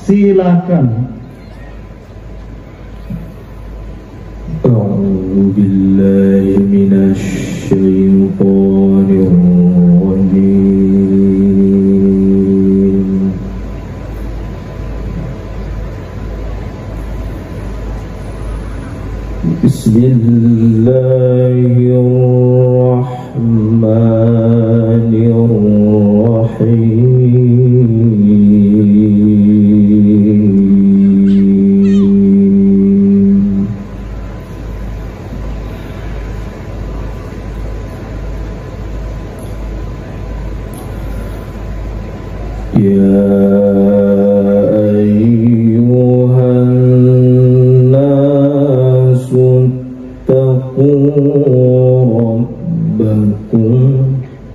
Silakan. A'udzu billahi minasy syaithanir rajim. Bismillahirrahmanirrahim. Ya ayyuhan nasu taqu rabbakum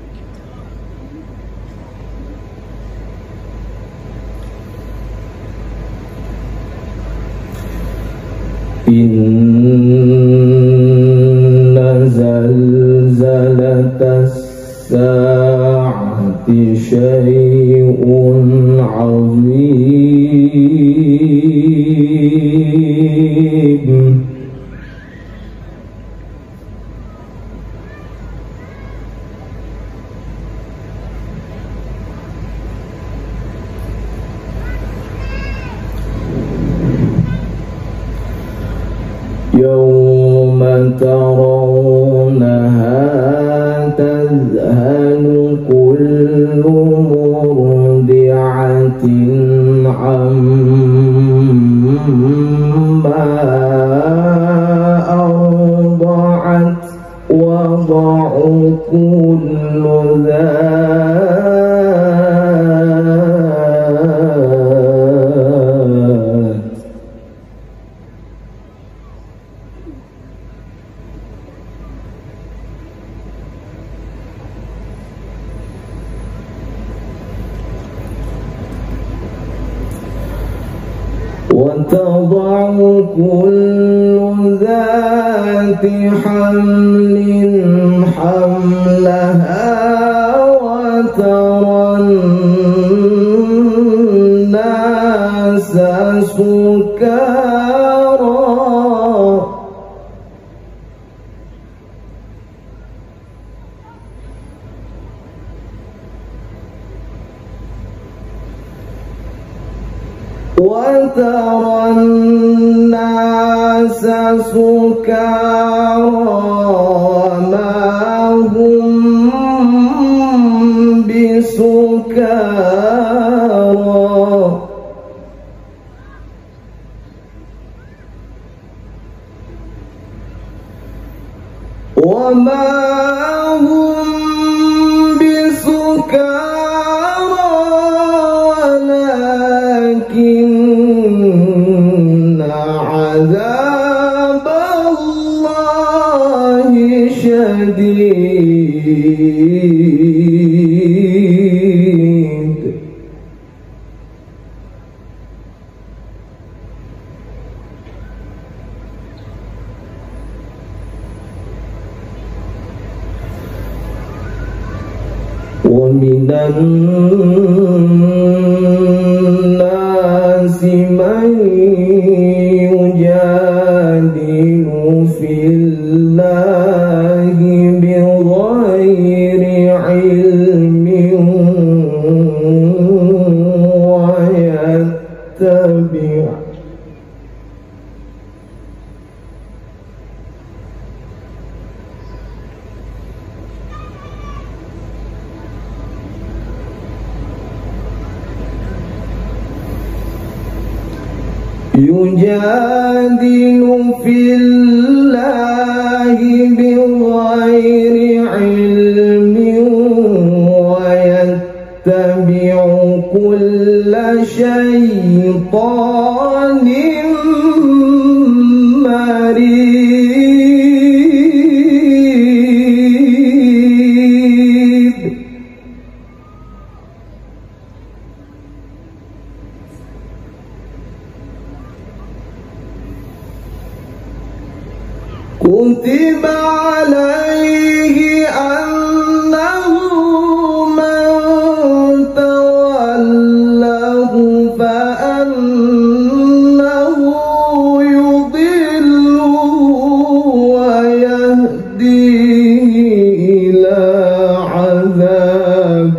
inna zalzalatas sa'ati syai'un 'azim. Yawma tarawnaha tadhhalu kullu murdi'atin amma arda'at wa wada'u kullu وتضع كل ذات حمل حملها وترى الناس سكارى وترى الناس سكارى وما هم بسكارى وما هم بسكارى ولكن عذاب الله شديد. ومن الناس من يجادل في الله بغير علم ويتبع في الله بغير علم ويتبع كل شيطان مريد. كتب عليه أنه من تولاه فأنه أنه يضل ويهديه إلى عذاب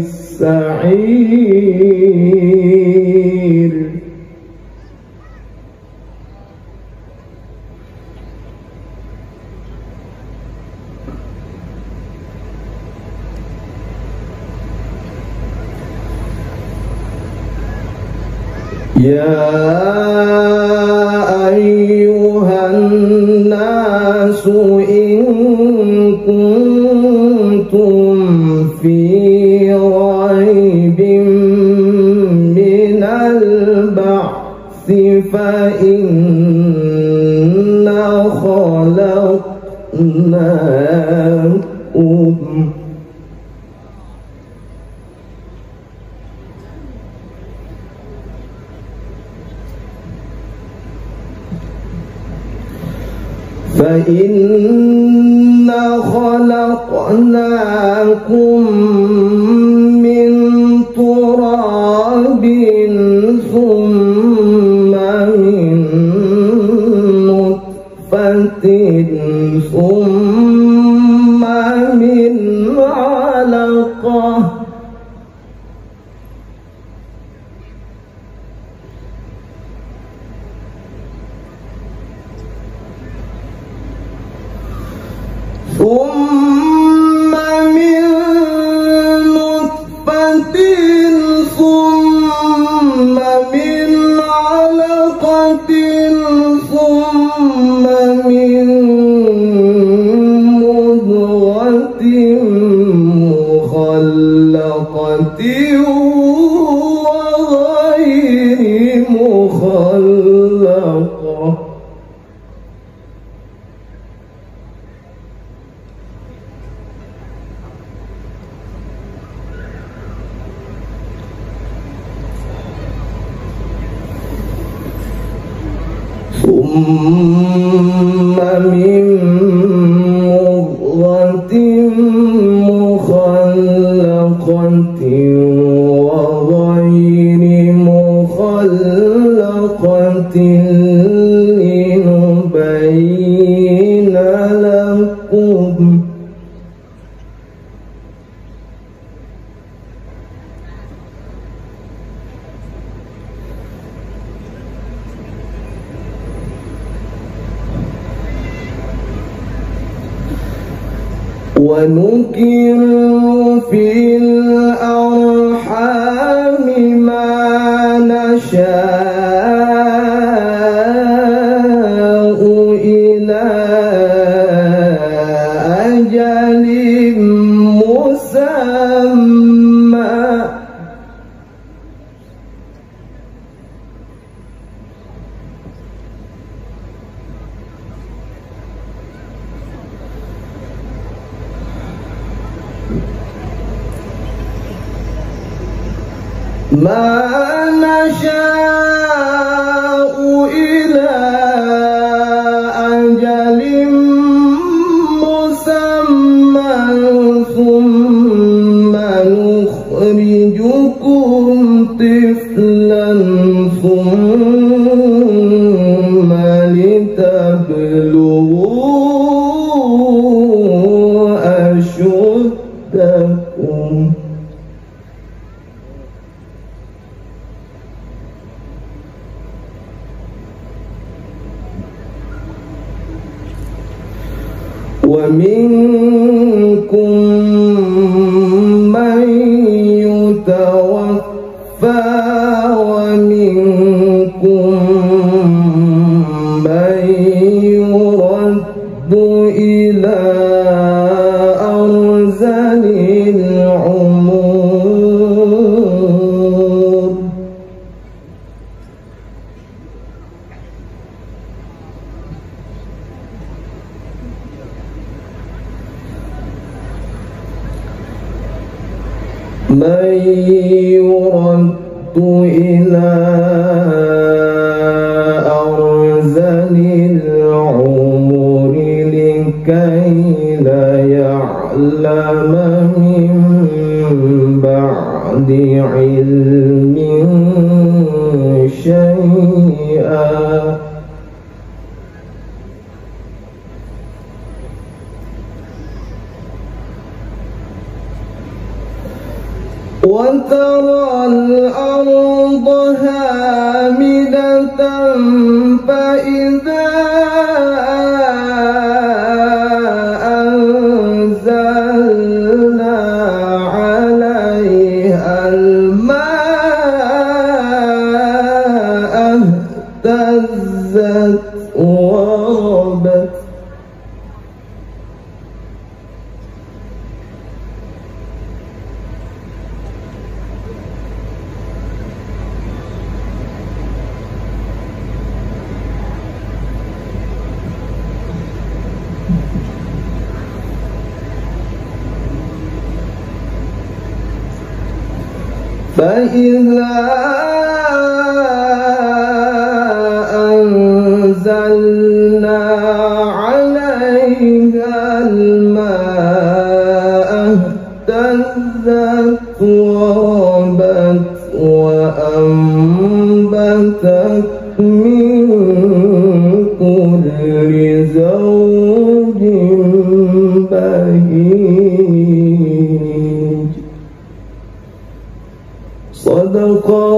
السعير. يا أيها الناس إن كنتم في ريب من البعث فإنا خلقناكم من تراب ثم من نطفة ثم من علقة ثم من نطفة ثم من علقة ثم من مضغة مخلقة وغير مخلقة ثم من مضغة مخلقة وغير مخلقة لنبين لكم ونقر في الأرحام ما نشاء إلى أجل مسمى ما نشاء إلى أجل مسمى ثم نخرجكم طفلا ثم لتبلغوا أشدكم ومنكم من يتوفى ومنكم من يرد إلى أرذل العمر من يرد إلى أرذل العمر لكي لا يعلم من بعد علم شيئا وترى الأرض هامدة فإذا أنزلنا عليها الماء اهتزت وربت فإذا أنزلنا عليها الماء اهتزت وربت وأنبتت من كل زوج بهيج صدق